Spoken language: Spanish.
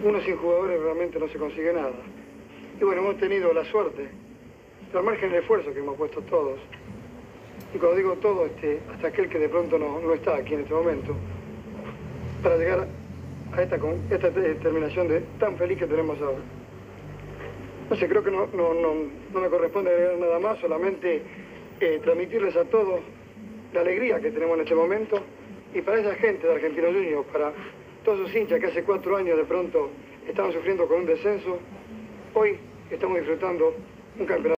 uno sin jugadores realmente no se consigue nada. Y bueno, hemos tenido la suerte, pero al margen del esfuerzo que hemos puesto todos, y cuando digo todo, hasta aquel que de pronto no está aquí en este momento, para llegar a esta determinación tan feliz que tenemos ahora. No sé, creo que no me corresponde agregar nada más, solamente transmitirles a todos la alegría que tenemos en este momento, y para esa gente de Argentinos Juniors, para todos esos hinchas que hace 4 años de pronto estaban sufriendo con un descenso, hoy estamos disfrutando un campeonato.